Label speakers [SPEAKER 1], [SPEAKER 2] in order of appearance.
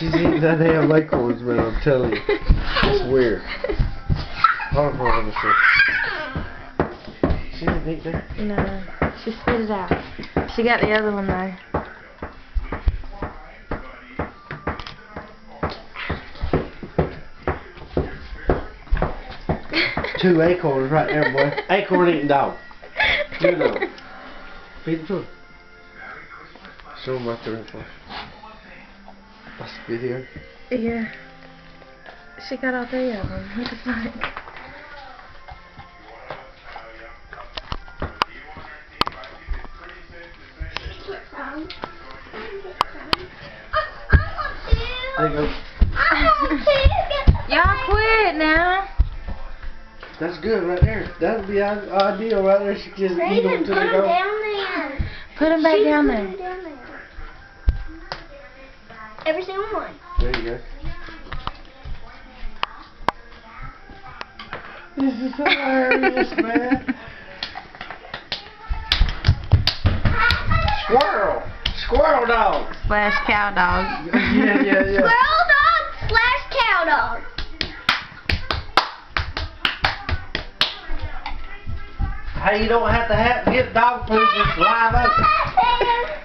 [SPEAKER 1] She's eating that damn acorns, man, I'm telling you. It's weird. Hold on, let me see. She didn't eat that?
[SPEAKER 2] No, she spit it out. She got the other one though.
[SPEAKER 1] 2 acorns right there, boy. Acorn eating dog. You know. Feed them to him. Show them right there. That's the video.
[SPEAKER 2] Yeah. She got all 3 of them. What the fuck?
[SPEAKER 1] There you go.
[SPEAKER 2] Y'all quit now.
[SPEAKER 1] That's good right there. That would be ideal right there. She just eat them until they go.
[SPEAKER 2] Put them back down there.
[SPEAKER 3] Every single one.
[SPEAKER 1] There you go. This is hilarious, man. Squirrel! Squirrel dog!
[SPEAKER 2] Slash cow dog.
[SPEAKER 1] Yeah.
[SPEAKER 3] Squirrel dog slash cow dog.
[SPEAKER 1] Hey, you don't have to get dog food just live up.